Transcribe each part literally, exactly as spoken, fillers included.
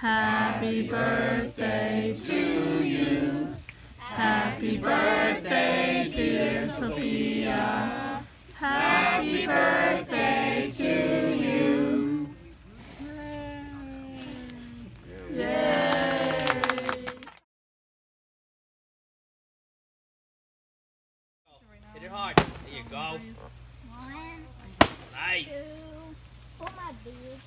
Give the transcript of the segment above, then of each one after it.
Happy birthday to you. Happy birthday, dear Sophia. Happy birthday to you. Yay! Hit it hard. There you go. One, Nice. two, pull my beard.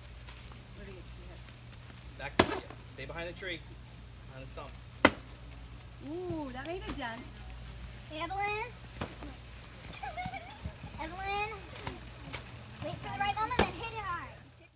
Back. Yeah. Stay behind the tree. Behind the stump. Ooh, that made a dent. Evelyn? Evelyn? Wait for the right moment, then hit it hard.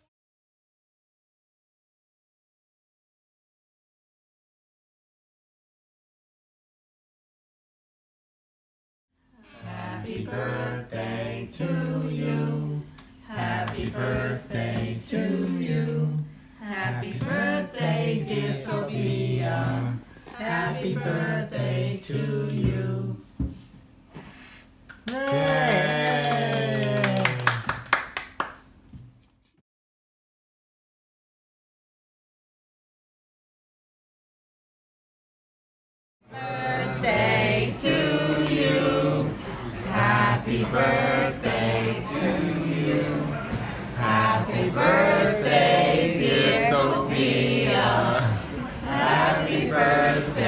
Happy birthday to you. Happy birthday to you. Happy birthday, dear Sophia. Happy birthday to you. Yay! Birthday to you. Happy birthday to you. Happy birthday, dear Sophia. Happy birthday.